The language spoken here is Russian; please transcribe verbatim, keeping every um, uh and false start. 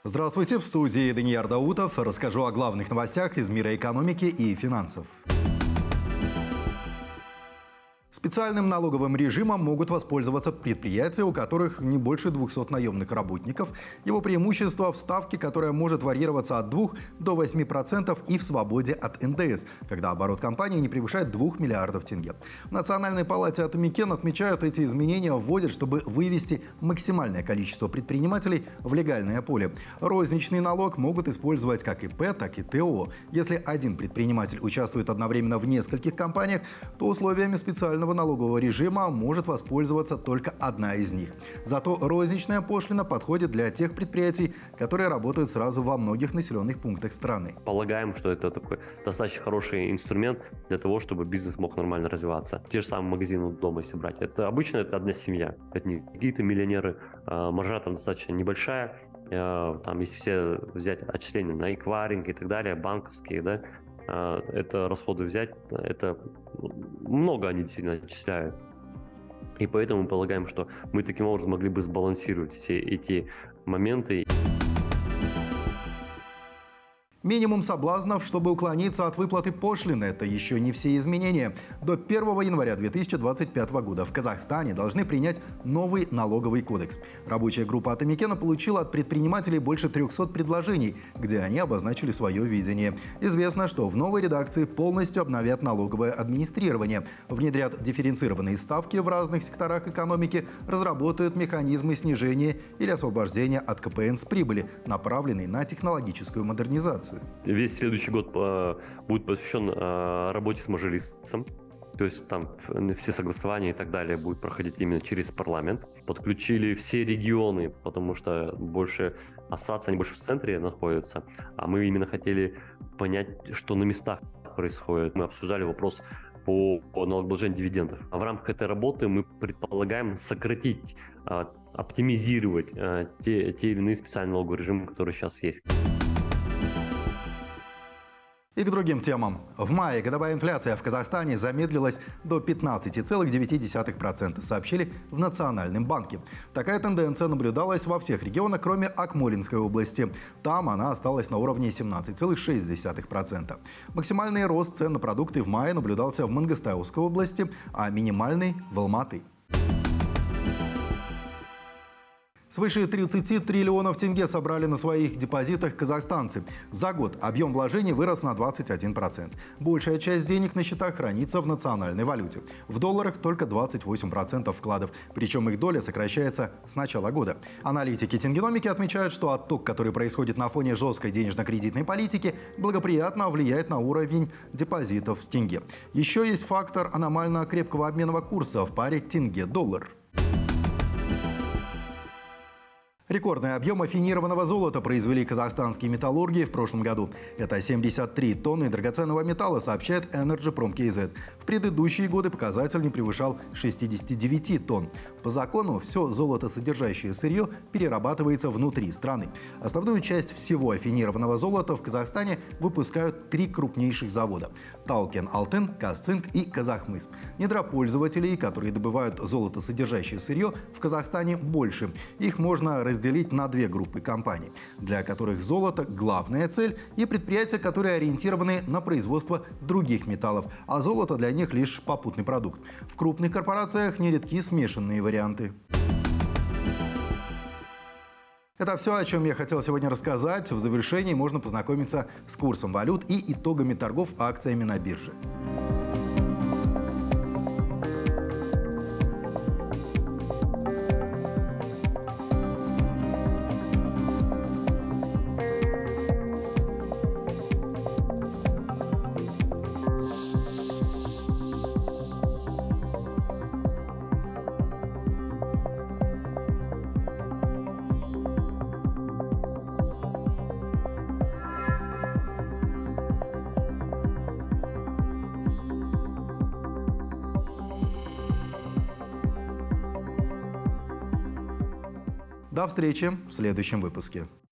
Здравствуйте, в студии Данияр Даутов. Расскажу о главных новостях из мира экономики и финансов. Специальным налоговым режимом могут воспользоваться предприятия, у которых не больше двухсот наемных работников. Его преимущество в ставке, которая может варьироваться от двух до восьми процентов, и в свободе от эн дэ эс, когда оборот компании не превышает двух миллиардов тенге. В Национальной палате Атамикен отмечают, эти изменения вводят, чтобы вывести максимальное количество предпринимателей в легальное поле. Розничный налог могут использовать как и пэ, так и тэ о о. Если один предприниматель участвует одновременно в нескольких компаниях, то условиями специального налогового режима может воспользоваться только одна из них. Зато розничная пошлина подходит для тех предприятий, которые работают сразу во многих населенных пунктах страны. Полагаем, что это такой достаточно хороший инструмент для того, чтобы бизнес мог нормально развиваться. Те же самые магазины дома, если брать. Это обычно это одна семья. Это не какие-то миллионеры. Маржа там достаточно небольшая. Там, если все взять отчисления на эквайринг и так далее, банковские, да, это расходы взять, это много они действительно отчисляют. И поэтому мы полагаем, что мы таким образом могли бы сбалансировать все эти моменты. Минимум соблазнов, чтобы уклониться от выплаты пошлины. Это еще не все изменения. До первого января две тысячи двадцать пятого года в Казахстане должны принять новый налоговый кодекс. Рабочая группа Атамикена получила от предпринимателей больше трёхсот предложений, где они обозначили свое видение. Известно, что в новой редакции полностью обновят налоговое администрирование, внедрят дифференцированные ставки в разных секторах экономики, разработают механизмы снижения или освобождения от ка пэ эн с прибыли, направленные на технологическую модернизацию. Весь следующий год будет посвящен работе с мажилисом. То есть там все согласования и так далее будут проходить именно через парламент. Подключили все регионы, потому что больше ассоциаций, они больше в центре находятся. А мы именно хотели понять, что на местах происходит. Мы обсуждали вопрос по налогообложению дивидендов. А в рамках этой работы мы предполагаем сократить, оптимизировать те, те или иные специальные налоговые режимы, которые сейчас есть. И к другим темам. В мае годовая инфляция в Казахстане замедлилась до пятнадцати целых девяти десятых процента, сообщили в Национальном банке. Такая тенденция наблюдалась во всех регионах, кроме Акмолинской области. Там она осталась на уровне семнадцати целых шести десятых процента. Максимальный рост цен на продукты в мае наблюдался в Мангыстауской области, а минимальный – в Алматы. Свыше тридцати триллионов тенге собрали на своих депозитах казахстанцы. За год объем вложений вырос на двадцать один процент. Большая часть денег на счетах хранится в национальной валюте. В долларах только двадцать восемь процентов вкладов, причем их доля сокращается с начала года. Аналитики Тенгеномики отмечают, что отток, который происходит на фоне жесткой денежно-кредитной политики, благоприятно влияет на уровень депозитов в тенге. Еще есть фактор аномально крепкого обменного курса в паре тенге-доллар. Рекордный объем афинированного золота произвели казахстанские металлурги в прошлом году. Это семьдесят три тонны драгоценного металла, сообщает Energy-Prom кей зет. В предыдущие годы показатель не превышал шестидесяти девяти тонн. По закону все золотосодержащее сырье перерабатывается внутри страны. Основную часть всего афинированного золота в Казахстане выпускают три крупнейших завода – Таукен Алтын, Казцинк и Казахмыс. Недропользователей, которые добывают золотосодержащее сырье, в Казахстане больше. Их можно разделить разделить на две группы компаний, для которых золото – главная цель, и предприятия, которые ориентированы на производство других металлов, а золото для них лишь попутный продукт. В крупных корпорациях нередки смешанные варианты. Это все, о чем я хотел сегодня рассказать. В завершении можно познакомиться с курсом валют и итогами торгов акциями на бирже. До встречи в следующем выпуске.